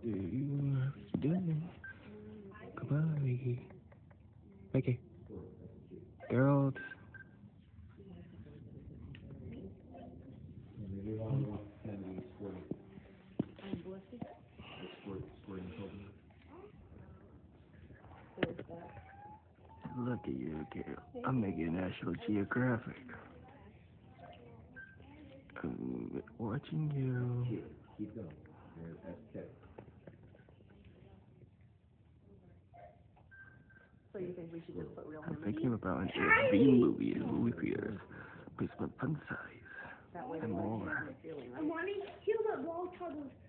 you have done? Goodbye, Mickey. Mickey. Geralt. Look at you, Geralt. I'm making National Geographic. I'm watching you. Keep going. That's okay. So you think we should just put real I'm numbers? thinking about an AFB movie in movie theaters. Basement fun size. That way And they won't more. have any feeling, right? I'm wanting to kill that wall toggle.